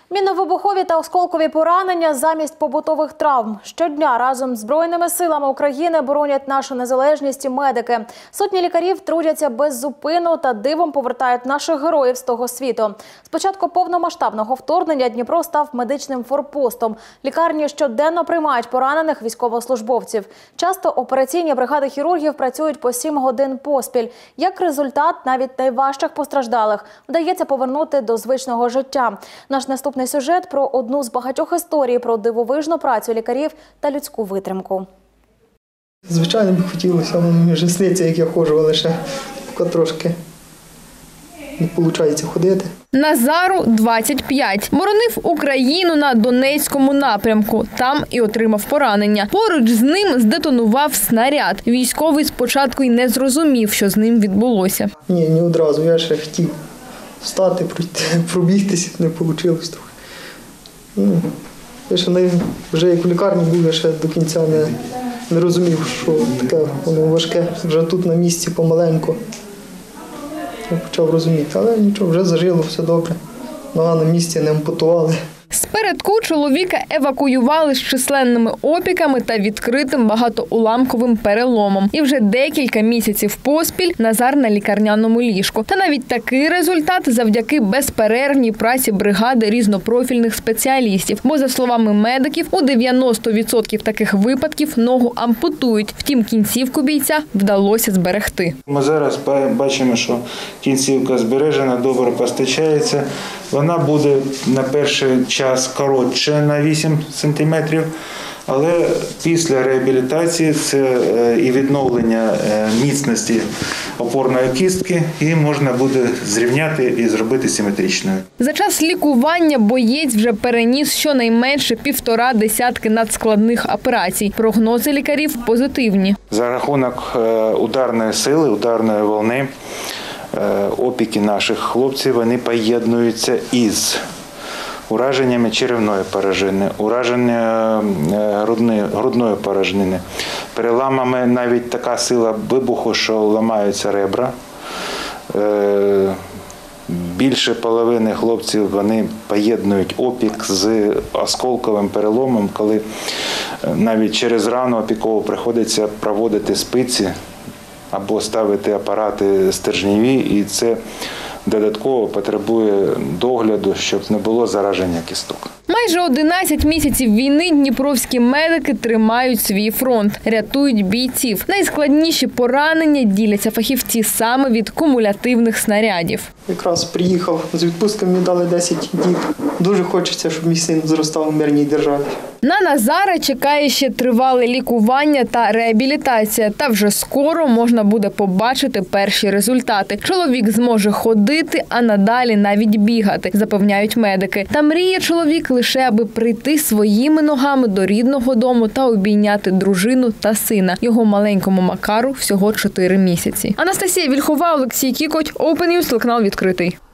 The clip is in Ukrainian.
Мінно-вибухові та осколкові поранення замість побутових травм. Щодня разом з Збройними силами України боронять нашу незалежність і медики. Сотні лікарів трудяться без зупину та дивом повертають наших героїв з того світу. З початку повномасштабного вторгнення Дніпро став медичним форпостом. Лікарні щоденно приймають поранених військовослужбовців. Часто операційні бригади хірургів працюють по 7 годин поспіль. Як результат, навіть найважчих постраждалих вдається повернути до звичного життя. Наш наступний сюжет про одну з багатьох історій про дивовижну працю лікарів та людську витримку. Звичайно, б хотілося, мені вже сниться, як я ходжу, але ще поки трошки не виходить ходити. Назару 25. Боронив Україну на Донецькому напрямку. Там і отримав поранення. Поруч з ним здетонував снаряд. Військовий спочатку й не зрозумів, що з ним відбулося. Ні, не одразу. Я ще хотів встати, пробігтися, не вийшло трохи. Я ще вже як у лікарні був, я ще до кінця не розумів, що таке воно важке. Вже тут на місці помаленьку я почав розуміти, але нічого, вже зажило, все добре. Нога на місці, не ампутували. Спередку чоловіка евакуювали з численними опіками та відкритим багатоуламковим переломом. І вже декілька місяців поспіль Назар на лікарняному ліжку. Та навіть такий результат завдяки безперервній праці бригади різнопрофільних спеціалістів. Бо, за словами медиків, у 90% таких випадків ногу ампутують. Втім, кінцівку бійця вдалося зберегти. Ми зараз бачимо, що кінцівка збережена, добре постачається. Вона буде на перший час коротше на 8 см, але після реабілітації це і відновлення міцності опорної кістки, її можна буде зрівняти і зробити симетричною. За час лікування боєць вже переніс щонайменше 1,5 десятки надскладних операцій. Прогнози лікарів позитивні. За рахунок ударної сили, ударної волни, опіки наших хлопців, вони поєднуються із ураженнями черевної порожнини, ураження грудної порожнини, переламами, навіть така сила вибуху, що ламаються ребра. Більше половини хлопців вони поєднують опік з осколковим переломом, коли навіть через рану опікову приходиться проводити спиці або ставити апарати стержневі, і це додатково потребує догляду, щоб не було зараження кісток. Майже 11 місяців війни дніпровські медики тримають свій фронт, рятують бійців. Найскладніші поранення діляться фахівці саме від кумулятивних снарядів. Якраз приїхав з відпустки, мені дали 10 діб. Дуже хочеться, щоб мій син зростав в мирній державі. На Назара чекає ще тривале лікування та реабілітація. Та вже скоро можна буде побачити перші результати. Чоловік зможе ходити, а надалі навіть бігати, запевняють медики. Та мріє чоловік лише аби прийти своїми ногами до рідного дому та обійняти дружину та сина. Його маленькому Макару всього 4 місяці. Анастасія Вільхова, Олексій Кікоть, Open News, телеканал відкритий.